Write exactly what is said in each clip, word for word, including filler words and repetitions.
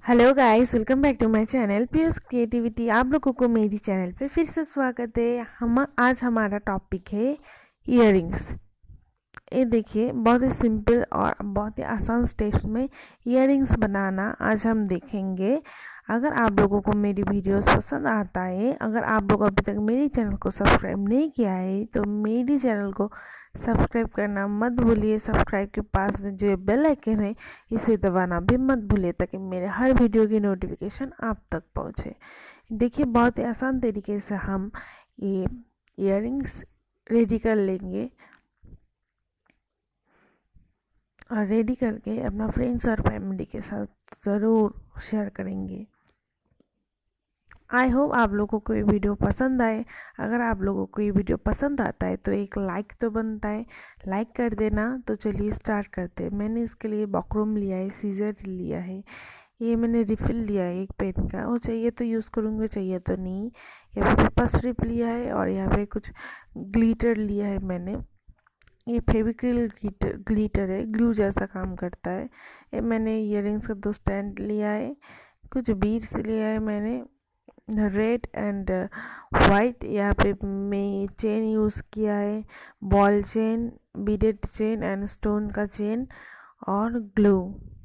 Hello guys, welcome back to my channel Piyush creativity. आप लोगों को मेरी चैनल पे फिर से स्वागत है। हम आज हमारा टॉपिक है इयररिंग्स। ये देखिए, बहुत ही सिंपल और बहुत ही आसान स्टेप्स में इयररिंग्स बनाना आज हम देखेंगे। अगर आप लोगों को मेरी वीडियोस पसंद आता है, अगर आप लोग अभी तक मेरी चैनल को सब्सक्राइब नहीं किया है तो मेरी चैनल को सब्सक्राइब करना मत भूलिए। सब्सक्राइब के पास में जो बेल आइकन है इसे दबाना भी मत भूलिए ताकि मेरे हर वीडियो की नोटिफिकेशन आप तक पहुंचे। देखिए, बहुत ही आसान तरीके से हम ये इयररिंग्स रेडी कर लेंगे और रेडी करके अपना फ्रेंड्स और फैमिली के साथ ज़रूर शेयर करेंगे। आई होप आप लोगों को ये वीडियो पसंद आए। अगर आप लोगों को ये वीडियो पसंद आता है तो एक लाइक तो बनता है, लाइक कर देना। तो चलिए स्टार्ट करते हैं। मैंने इसके लिए बॉक्रोम लिया है, सीजर लिया है, ये मैंने रिफिल लिया है एक पेन का। वो चाहिए तो यूज़ करूँगी, चाहिए तो नहीं। यहाँ पे पेपर स्ट्रिप लिया है और यहाँ पे कुछ ग्लिटर लिया है मैंने। ये फेविक्रिल ग्लिटर ग्लिटर है, ग्लू जैसा काम करता है। ये मैंने इयररिंग्स का दो स्टैंड लिया है, कुछ बीड्स लिया है मैंने, रेड एंड वाइट। यहाँ पे मैं चेन यूज़ किया है, ball chain, beaded chain and stone का चेन और ग्लू।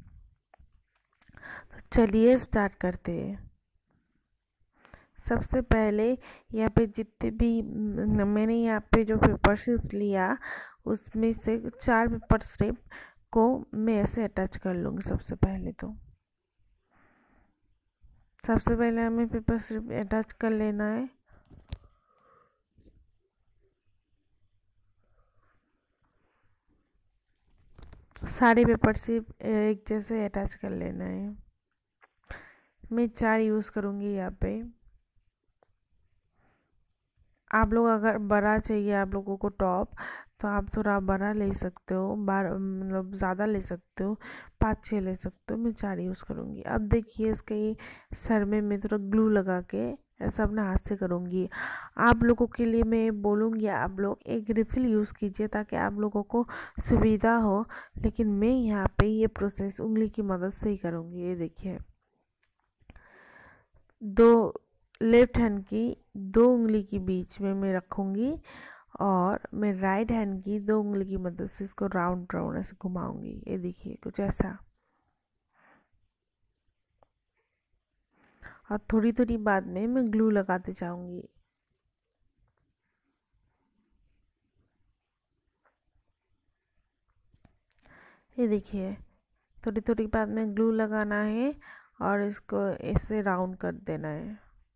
तो चलिए स्टार्ट करते हैं। सबसे पहले यहाँ पे जितने भी मैंने यहाँ पे जो पेपर स्ट्रिप लिया उसमें से चार पेपर स्ट्रिप को मैं ऐसे अटैच कर लूँगी। सबसे पहले तो सबसे पहले हमें पेपर स्ट्रिप अटैच कर लेना है। सारे पेपर स्ट्रिप एक जैसे अटैच कर लेना है। मैं चार यूज़ करूँगी यहाँ पे। आप लोग अगर बड़ा चाहिए आप लोगों को टॉप तो आप थोड़ा बड़ा ले सकते हो, बार मतलब ज़्यादा ले सकते हो, पाँच छः ले सकते हो। मैं चार यूज़ करूँगी। अब देखिए, इसके ये सर में मैं थोड़ा ग्लू लगा के ऐसा अपने हाथ से करूँगी। आप लोगों के लिए मैं बोलूँगी आप लोग एक रिफिल यूज़ कीजिए ताकि आप लोगों को सुविधा हो, लेकिन मैं यहाँ पे ये प्रोसेस उंगली की मदद से ही करूँगी। ये देखिए, दो लेफ्ट हैंड की दो उंगली के बीच में मैं रखूँगी और मैं राइट हैंड की दो उंगली की मदद से इसको राउंड राउंड ऐसे घुमाऊंगी। ये देखिए कुछ ऐसा। और थोड़ी थोड़ी बाद में मैं ग्लू लगाते जाऊंगी। ये देखिए, थोड़ी थोड़ी बाद में ग्लू लगाना है और इसको ऐसे राउंड कर देना है।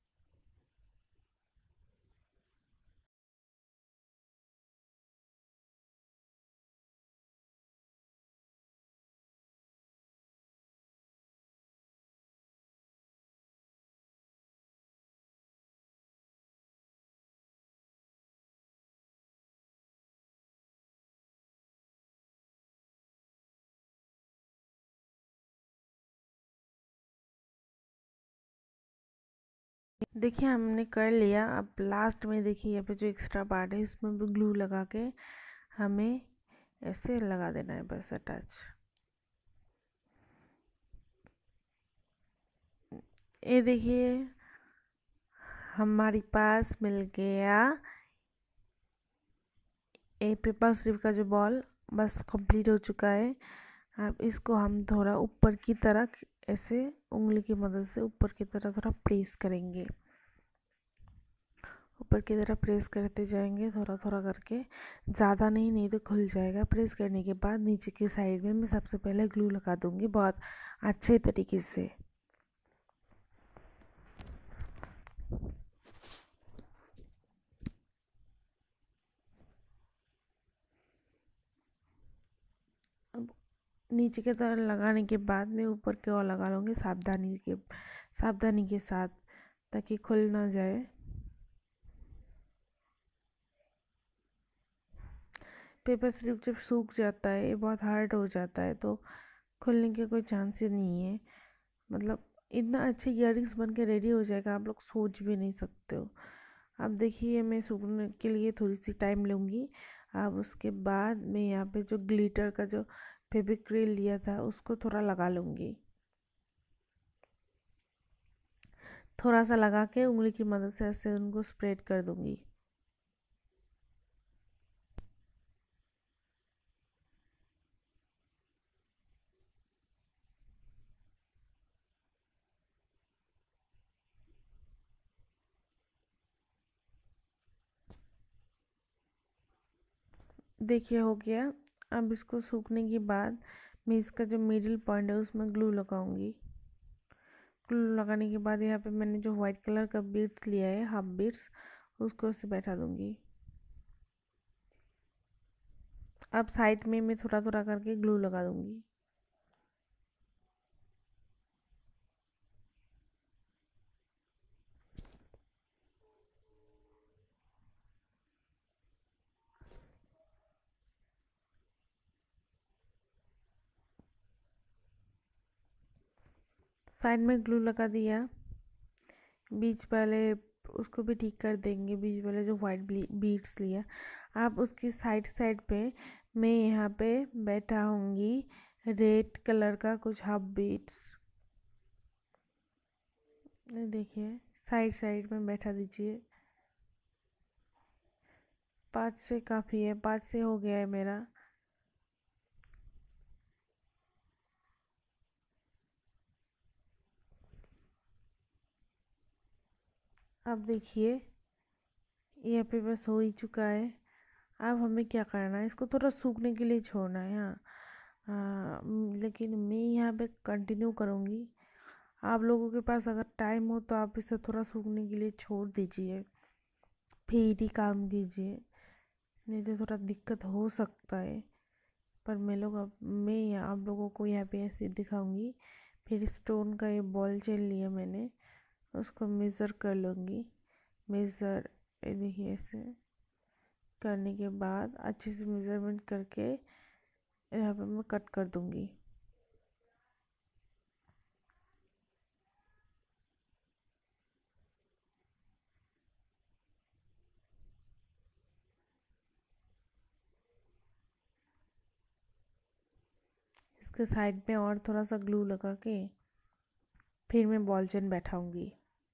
देखिए, हमने कर लिया। अब लास्ट में देखिए, यहाँ पे जो एक्स्ट्रा पार्ट है इसमें भी ग्लू लगा के हमें ऐसे लगा देना है, बस अटैच। ये देखिए, हमारे पास मिल गया ए पेपर स्ट्रिप का जो बॉल बस कंप्लीट हो चुका है। अब इसको हम थोड़ा ऊपर की तरफ ऐसे उंगली की मदद से ऊपर की तरफ थोड़ा प्रेस करेंगे। ऊपर की तरफ प्रेस करते जाएंगे थोड़ा थोड़ा करके, ज़्यादा नहीं, नहीं तो खुल जाएगा। प्रेस करने के बाद नीचे की साइड में मैं सबसे पहले ग्लू लगा दूंगी बहुत अच्छे तरीके से। अब नीचे की तरफ लगाने के बाद मैं ऊपर की ओर लगा लूँगी सावधानी के सावधानी के साथ ताकि खुल ना जाए। पेपर स्लिप जब सूख जाता है, ये बहुत हार्ड हो जाता है, तो खुलने के कोई चांस ही नहीं है। मतलब इतना अच्छे इयररिंग्स बन के रेडी हो जाएगा, आप लोग सोच भी नहीं सकते हो। अब देखिए, मैं सूखने के लिए थोड़ी सी टाइम लूँगी। अब उसके बाद मैं यहाँ पे जो ग्लिटर का जो फेविक्रिल लिया था उसको थोड़ा लगा लूँगी। थोड़ा सा लगा के उंगली की मदद से ऐसे उनको स्प्रेड कर दूंगी। देखिए हो गया। अब इसको सूखने के बाद मैं इसका जो मिडिल पॉइंट है उसमें ग्लू लगाऊंगी। ग्लू लगाने के बाद यहाँ पे मैंने जो वाइट कलर का बीड्स लिया है, हाफ बीड्स, उसको उसे बैठा दूंगी। अब साइड में मैं थोड़ा थोड़ा करके ग्लू लगा दूंगी। साइड में ग्लू लगा दिया। बीच वाले उसको भी ठीक कर देंगे, बीच वाले जो वाइट बीड्स लिया। आप उसकी साइड साइड पे मैं यहाँ पे बैठा हूँगी रेड कलर का कुछ हाफ बीड्स। देखिए साइड साइड में बैठा दीजिए। पाँच से काफ़ी है, पाँच से हो गया है मेरा। अब देखिए यहाँ पे बस हो ही चुका है। अब हमें क्या करना है, इसको थोड़ा सूखने के लिए छोड़ना है। हाँ हाँ, लेकिन मैं यहाँ पे कंटिन्यू करूँगी। आप लोगों के पास अगर टाइम हो तो आप इसे थोड़ा सूखने के लिए छोड़ दीजिए, फिर ही काम कीजिए, नहीं तो थोड़ा दिक्कत हो सकता है। पर मैं लोग अब मैं यहाँ आप लोगों को यहाँ पे ऐसे दिखाऊंगी। फिर स्टोन का ये बॉल चेन लिया मैंने, उसको मेज़र कर लूँगी। मेज़र देखिए ऐसे करने के बाद अच्छे से मेज़रमेंट करके यहाँ पे मैं कट कर दूँगी। इसके साइड में और थोड़ा सा ग्लू लगा के फिर मैं बॉल चेन बैठाऊंगी।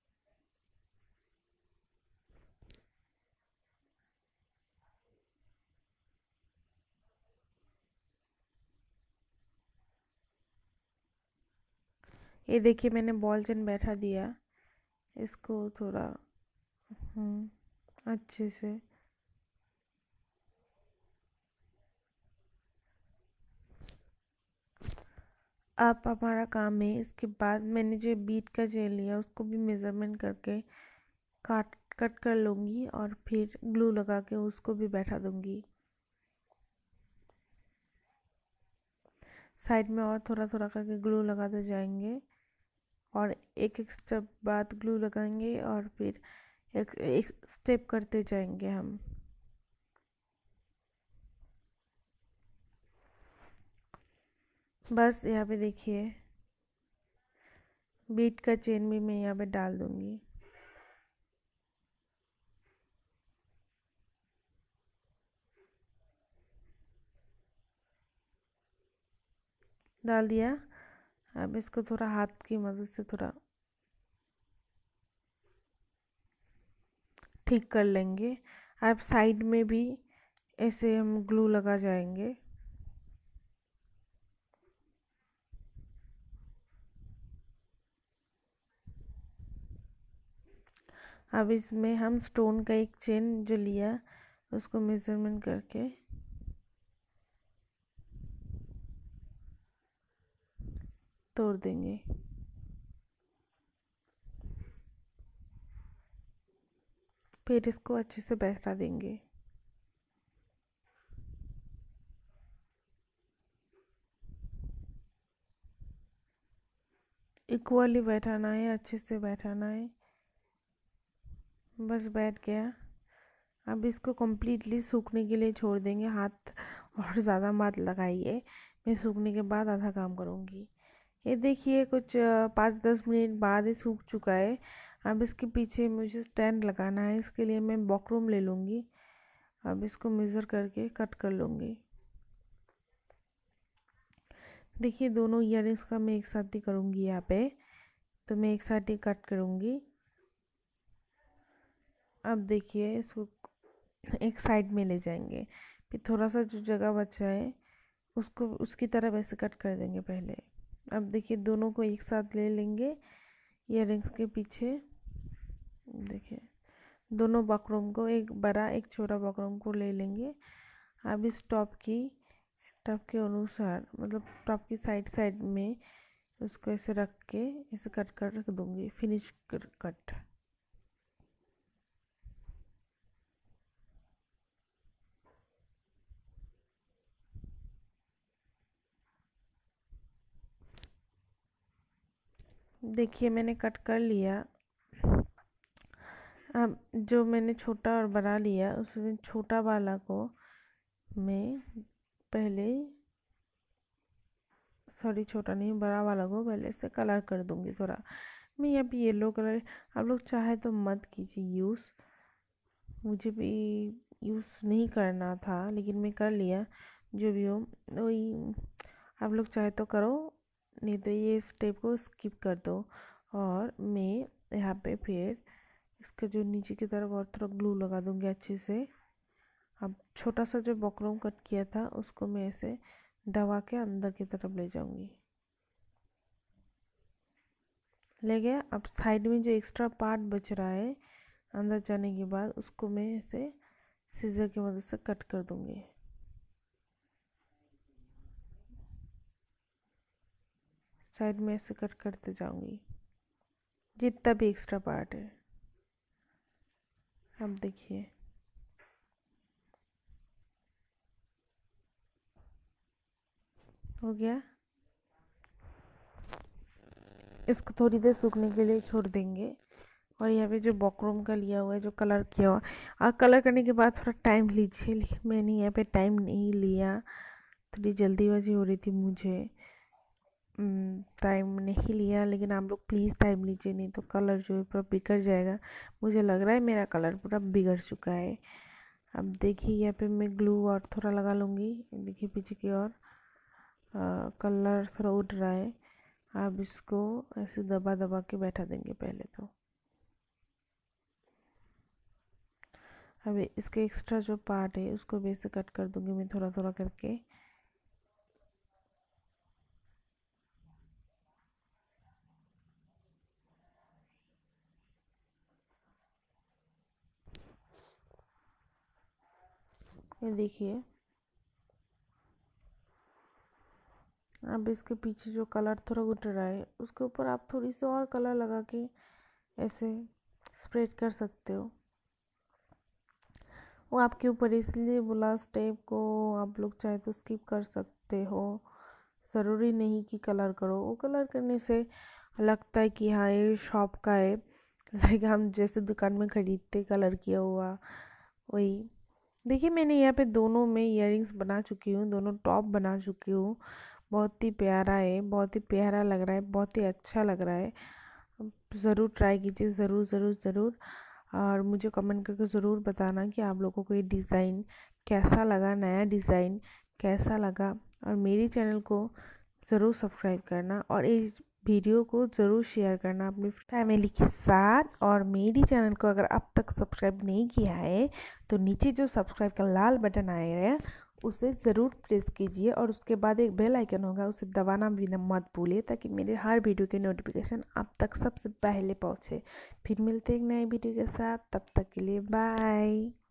ये देखिए मैंने बॉल चेन बैठा दिया। इसको थोड़ा हम्म अच्छे से अब हमारा काम है। इसके बाद मैंने जो बीट का जेल लिया उसको भी मेज़रमेंट करके काट कट कर लूँगी और फिर ग्लू लगा के उसको भी बैठा दूँगी। साइड में और थोड़ा थोड़ा करके ग्लू लगाते जाएंगे और एक एक स्टेप बाद ग्लू लगाएंगे और फिर एक एक स्टेप करते जाएंगे हम। बस यहाँ पे देखिए बीट का चेन भी मैं यहाँ पे डाल दूँगी। डाल दिया। अब इसको थोड़ा हाथ की मदद से थोड़ा ठीक कर लेंगे। अब साइड में भी ऐसे हम ग्लू लगा जाएंगे। अब इसमें हम स्टोन का एक चेन जो लिया उसको मेजरमेंट करके तोड़ देंगे। फिर इसको अच्छे से बैठा देंगे। इक्वली बैठाना है, अच्छे से बैठाना है। बस बैठ गया। अब इसको कम्प्लीटली सूखने के लिए छोड़ देंगे। हाथ और ज़्यादा मत लगाइए, मैं सूखने के बाद आधा काम करूँगी। ये देखिए कुछ पाँच दस मिनट बाद ही सूख चुका है। अब इसके पीछे मुझे स्टैंड लगाना है, इसके लिए मैं बॉक्रोम ले लूँगी। अब इसको मेज़र करके कट कर लूँगी। देखिए दोनों ईयरिंग्स का मैं एक साथ ही करूँगी यहाँ पे, तो मैं एक साथ ही कट करूँगी। अब देखिए इसको एक साइड में ले जाएंगे, फिर थोड़ा सा जो जगह बचा है उसको उसकी तरफ ऐसे कट कर देंगे पहले। अब देखिए दोनों को एक साथ ले लेंगे इयररिंग्स के पीछे। देखिए दोनों बकरम को, एक बड़ा एक छोटा बकरम को ले लेंगे। अब इस टॉप की टॉप के अनुसार, मतलब टॉप की साइड साइड में उसको ऐसे रख के ऐसे कट कर रख दूंगी, फिनिश कर कट। देखिए मैंने कट कर लिया। अब जो मैंने छोटा और बड़ा लिया उसमें छोटा वाला को मैं पहले, सॉरी छोटा नहीं बड़ा वाला को पहले से कलर कर दूंगी थोड़ा। मैं यहाँ पे येलो कलर, आप लोग चाहे तो मत कीजिए यूज़, मुझे भी यूज़ नहीं करना था लेकिन मैं कर लिया। जो भी हो वही, आप लोग चाहे तो करो, नहीं तो ये स्टेप को स्किप कर दो। और मैं यहाँ पे फिर इसका जो नीचे की तरफ और थोड़ा ग्लू लगा दूंगी अच्छे से। अब छोटा सा जो बकरम कट किया था उसको मैं ऐसे दबा के अंदर की तरफ ले जाऊंगी। ले गया। अब साइड में जो एक्स्ट्रा पार्ट बच रहा है अंदर जाने के बाद उसको मैं ऐसे सीजर की मदद से कट कर दूंगी। साइड में ऐसे कट करते जाऊंगी जितना भी एक्स्ट्रा पार्ट है। अब देखिए हो गया। इसको थोड़ी देर सूखने के लिए छोड़ देंगे। और यहाँ पे जो बॉक्रोम का लिया हुआ है, जो कलर किया हुआ, और कलर करने के बाद थोड़ा टाइम लीजिए, लेकिन मैंने यहाँ पे टाइम नहीं लिया, थोड़ी जल्दीबाजी हो रही थी मुझे, टाइम नहीं लिया। लेकिन आप लोग प्लीज़ टाइम लीजिए, नहीं तो कलर जो है पूरा बिगड़ जाएगा। मुझे लग रहा है मेरा कलर पूरा बिगड़ चुका है। अब देखिए यहाँ पे मैं ग्लू और थोड़ा लगा लूँगी। देखिए पीछे की ओर कलर थोड़ा उड़ रहा है। आप इसको ऐसे दबा दबा के बैठा देंगे पहले तो। अब इसके एक्स्ट्रा जो पार्ट है उसको भी ऐसे कट कर दूंगी मैं थोड़ा थोड़ा करके। ये देखिए अब इसके पीछे जो कलर थोड़ा उठ रहा है उसके ऊपर आप थोड़ी सी और कलर लगा के ऐसे स्प्रेड कर सकते हो। वो आपके ऊपर, इसलिए बोला स्टेप को आप लोग चाहे तो स्किप कर सकते हो, ज़रूरी नहीं कि कलर करो। वो कलर करने से लगता है कि हाँ ये शॉप का है, लाइक हम जैसे दुकान में ख़रीदते कलर किया हुआ वही। देखिए मैंने यहाँ पे दोनों में इयररिंग्स बना चुकी हूँ, दोनों टॉप बना चुकी हूँ। बहुत ही प्यारा है, बहुत ही प्यारा लग रहा है, बहुत ही अच्छा लग रहा है। ज़रूर ट्राई कीजिए, ज़रूर ज़रूर ज़रूर। और मुझे कमेंट करके ज़रूर बताना कि आप लोगों को ये डिज़ाइन कैसा लगा, नया डिज़ाइन कैसा लगा। और मेरी चैनल को ज़रूर सब्सक्राइब करना और इस वीडियो को ज़रूर शेयर करना अपनी फैमिली के साथ। और मेरी चैनल को अगर अब तक सब्सक्राइब नहीं किया है तो नीचे जो सब्सक्राइब का लाल बटन आएगा उसे ज़रूर प्रेस कीजिए, और उसके बाद एक बेल आइकन होगा उसे दबाना भी मत भूलिए, ताकि मेरे हर वीडियो के नोटिफिकेशन आप तक सबसे पहले पहुँचे। फिर मिलते हैं एक नए वीडियो के साथ, तब तक के लिए बाय।